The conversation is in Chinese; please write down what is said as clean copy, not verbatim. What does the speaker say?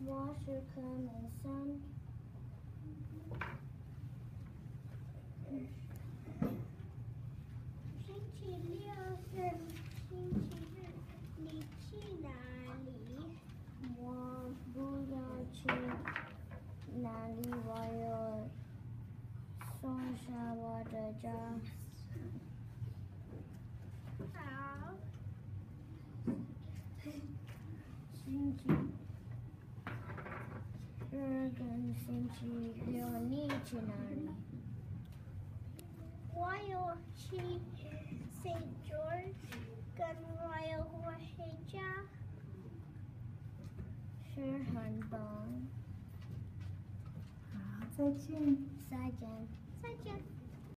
我是科目3。 星期6是星期日，你去哪里？ 我不要去哪里，我要送上我的家。 好。 星期2跟星期6，你去哪里？ 我要去 St. George 跟 Royal 回家。 是很棒。 好，再见。 再见。